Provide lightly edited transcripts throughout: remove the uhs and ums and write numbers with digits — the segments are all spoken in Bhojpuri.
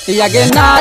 यगे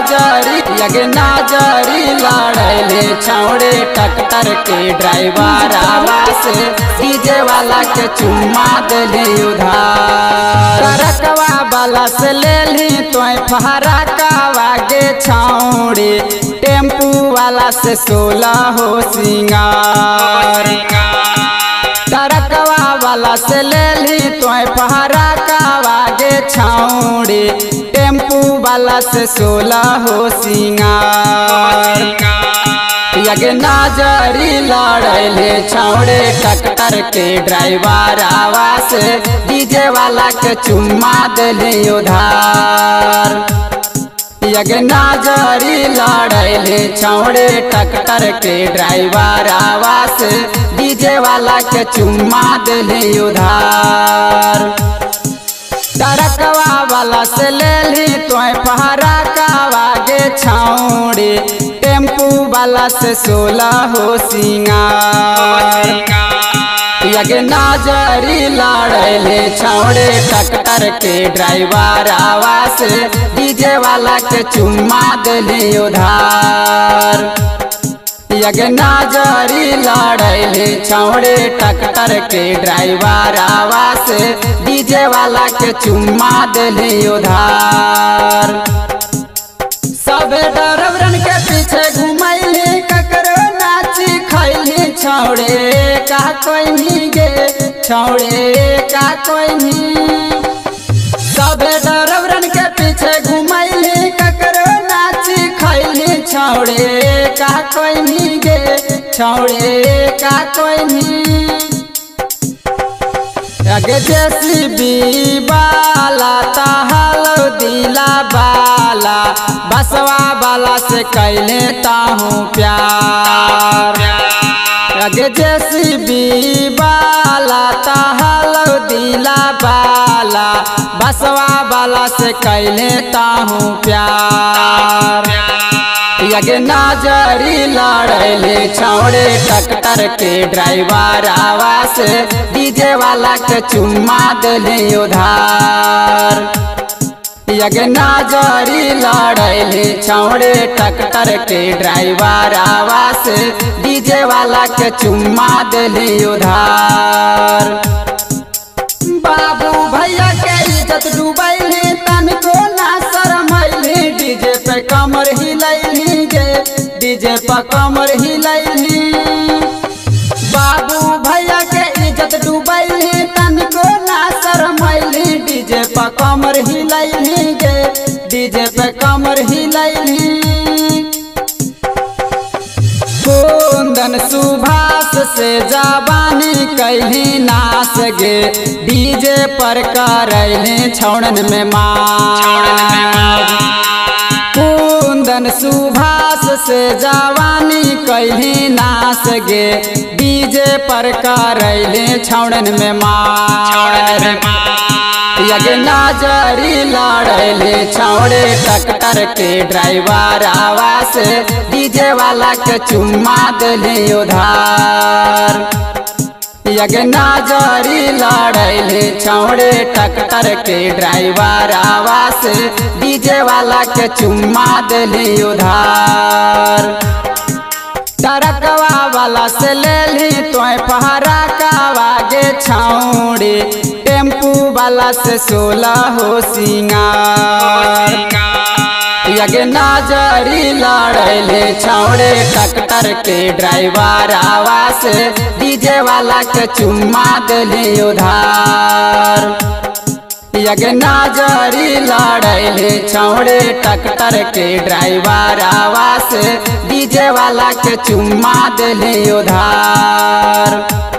नाजरी लड़ैले छौड़े टक्कर के ड्राइवर आवास डीजे वाला के चुम्मा दिली उधार। ट्रकवा वाला से ले ली तो फहरा कावागे छौड़े टेम्पू वाला से 16 हो सिंगार। ट्रकवा वाला से ले ली तो फहरा कावागे छौड़े टेम्पू वाला से 16 हो सिंगार। यगे नाजरी लड़ैले छौड़े टक्कर के ड्राइवर आवास डीजे वाला के चुम्मा दिली उधार। यगे नाजरी लड़ैले छौड़े टक्कर के ड्राइवर आवास डीजे वाला के चुम्मा दिली उधार। ट्रकवा वाला से ले ली तो फहरा कावागे छौड़े टेम्पू वाला से 16 हो सिंगार। यगे नाजरी लड़ैले छौड़े टक्कर के ड्राइवर आवास डीजे वाला के चुम्मा दिली उधार। यगे नाजरी लड़ैले छौड़े टक्कर के ड्राइवर आवास डीजे वाला के चुम्मा दिली उधार। सब ड्राइवरन के पीछे घुमैली ककरो नाची खैली छौड़े का कोई नहीं गे छौड़े का कोई नहीं। सब ड्राइवरन के पीछे घुमैली ककरो नाची खैली छौड़े का कोई नहीं गे छौड़े का कोई नहीं। यगे जेसीबी बाला ताहलो दिला बाला बसवा बाला से कैले ताहूँ प्यार। यगे जेसीबी बाला ताहलो दिला बाला बसवा बाला से कैले ताहूँ प्यार। यगे नाजरी लड़ैले छौड़े टक्कर के ड्राइवर आवास डीजे वाला के चुम्मा दिली उधार। यगे नाजरी लड़ैले छौड़े टक्कर के ड्राइवर आवास डीजे वाला के चुम्मा दिली उधार। बाबू भैया के इज्जत डूबैली तनिको ना शरमैली डीजे पे कमर हिलैली गे डीजे पे कमर हिलैली। बाबू भैया के इज्जत डूबैली तनिको ना शरमैली डीजे पे कमर हिलैली गे डीजे पे कमर हिलैली। कुंदन सुभाष से जवानी कैली नास गे डीजे पर करैले छौड़न में मार। कुंदन सुभाष से जवानी कैली नास गे डीजे पर करैले छौड़न में मार। यगे नाजरी लड़ैले छौड़े टक्कर के ड्राइवर आवास डीजे वाला के चुम्मा दिली उधार। यगे नाजरी लड़ैले छौड़े टक्कर के ड्राइवर आवास डीजे वाला के चुम्मा दिली उधार। ट्रकवा वाला से ले ली तो फहरा कावागे छौड़े टेम्पू वाला से 16 हो सिंगार। यगे नाजरी लड़ैले छौड़े टक्कर के ड्राइवर आवास डीजे वाला के चुम्मा दिली उधार। यगे नाजरी लड़ैले छौड़े टक्कर के ड्राइवर आवास डीजे वाला के चुम्मा दिली उधार।